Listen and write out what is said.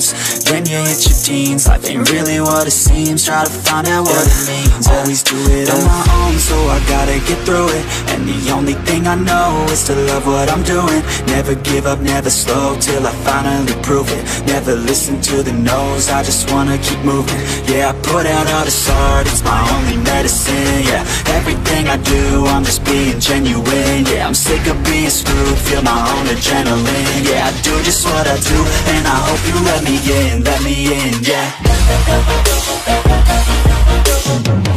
dreams. Then you hit your teens, life ain't really what it seems. Try to find out what it means, always do it on my own, so I gotta get through it. And the only thing I know is to love what I'm doing. Never give up, never slow, till I finally prove it. Never listen to the no's, I just wanna keep moving. Yeah, I put out all this art, it's my only medicine. Yeah, everything I do, I'm just being genuine. Yeah, I'm sick of being screwed, feel my own adrenaline. Yeah, I do just what I do, and I hope you let me in, yeah.